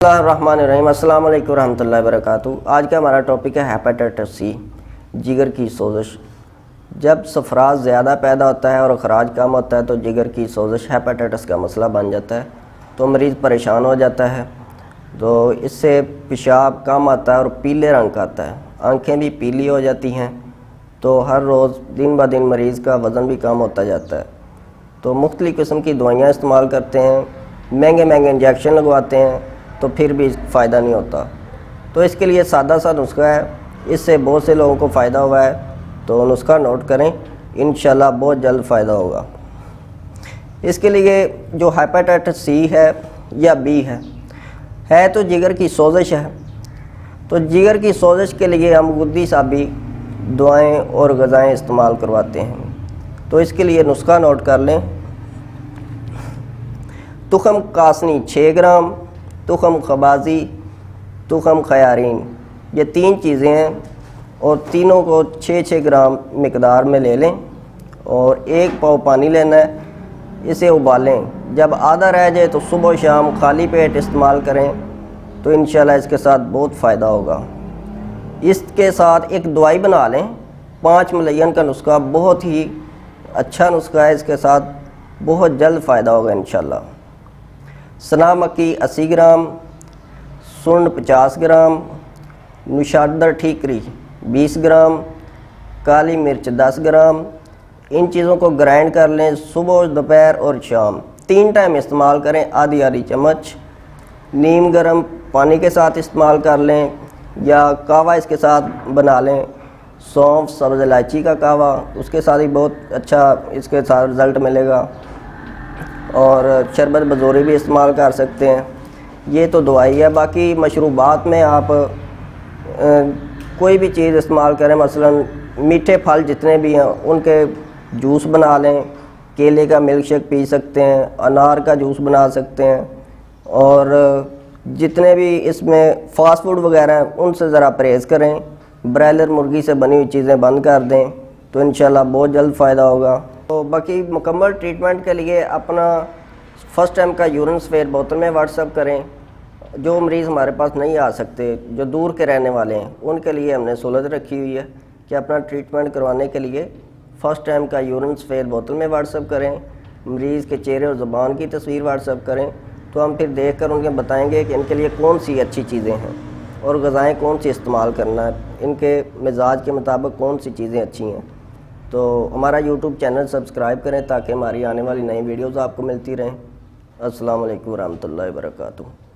बिस्मिल्लाहिर्रहमानिर्रहीम। अस्सलाम वालेकुम रहमतुल्लाहि व बरकातुहू। आज का हमारा टॉपिक है हेपेटाइटिस सी, जिगर की सोजिश। जब सफराज ज़्यादा पैदा होता है और अखराज कम होता है तो जिगर की सोजिश हेपेटाइटिस का मसला बन जाता है, तो मरीज़ परेशान हो जाता है। तो इससे पेशाब कम आता है और पीले रंग का आता है, आंखें भी पीली हो जाती हैं। तो हर रोज़ दिन ब दिन मरीज़ का वज़न भी कम होता जाता है। तो मुख्तलिफ़ किस्म की दवाइयाँ इस्तेमाल करते हैं, महंगे महंगे इंजेक्शन लगवाते हैं, तो फिर भी फ़ायदा नहीं होता। तो इसके लिए सादा सा नुस्खा है, इससे बहुत से लोगों को फ़ायदा हुआ है। तो नुस्खा नोट करें, इंशाल्लाह बहुत जल्द फ़ायदा होगा। इसके लिए जो हेपेटाइटिस सी है या बी है तो जिगर की सोजिश है। तो जिगर की सोजिश के लिए हम गुद्दी साबी दवाएं और ग़िज़ाएँ इस्तेमाल करवाते हैं। तो इसके लिए नुस्खा नोट कर लें। तुखम कासनी 6 ग्राम, तुखम खबाजी, तुखम खयारीन, ये 3 चीज़ें हैं और तीनों को 6-6 ग्राम मिकदार में ले लें और 1 पाव पानी लेना है, इसे उबालें। जब आधा रह जाए तो सुबह शाम खाली पेट इस्तेमाल करें, तो इंशाल्लाह इसके साथ बहुत फ़ायदा होगा। इसके साथ एक दवाई बना लें, 5 मलयन का नुस्खा, बहुत ही अच्छा नुस्खा है, इसके साथ बहुत जल्द फ़ायदा होगा इंशाल्लाह। सना मक्की 80 ग्राम, सुंड 50 ग्राम, नुशादर ठीकरी 20 ग्राम, काली मिर्च 10 ग्राम। इन चीज़ों को ग्राइंड कर लें, सुबह दोपहर और शाम 3 टाइम इस्तेमाल करें, आधी आधी चम्मच। नीम गर्म पानी के साथ इस्तेमाल कर लें या कावा इसके साथ बना लें। सौंफ, सब्ज़ इलायची का कावा, उसके साथ ही बहुत अच्छा इसके साथ रिज़ल्ट मिलेगा। और शरबत बजोरी भी इस्तेमाल कर सकते हैं। ये तो दवाई है। बाकी मशरूबात में आप कोई भी चीज़ इस्तेमाल करें, मसलन मीठे फल जितने भी हैं उनके जूस बना लें, केले का मिल्क शेक पी सकते हैं, अनार का जूस बना सकते हैं। और जितने भी इसमें फ़ास्ट फूड वगैरह हैं उनसे ज़रा परहेज़ करें, ब्रायलर मुर्गी से बनी हुई चीज़ें बंद कर दें, तो इंशाल्लाह बहुत जल्द फ़ायदा होगा। तो बाकी मुकम्मल ट्रीटमेंट के लिए अपना फ़र्स्ट टाइम का यूरिन स्फेयर बोतल में व्हाट्सअप करें। जो मरीज़ हमारे पास नहीं आ सकते, जो दूर के रहने वाले हैं, उनके लिए हमने सहूलत रखी हुई है कि अपना ट्रीटमेंट करवाने के लिए फ़र्स्ट टाइम का यूरिन स्फेयर बोतल में व्हाट्सअप करें, मरीज़ के चेहरे और ज़ुबान की तस्वीर व्हाट्सअप करें। तो हम फिर देख कर उनके बताएँगे कि इनके लिए कौन सी अच्छी चीज़ें हैं और ग़िज़ाएँ कौन सी इस्तेमाल करना है, इनके मिजाज के मुताबिक कौन सी चीज़ें अच्छी हैं। तो हमारा यूट्यूब चैनल सब्सक्राइब करें ताकि हमारी आने वाली नई वीडियोज़ आपको मिलती रहें। अस्सलाम वालेकुम रहमतुल्लाहि व बरकातुहू।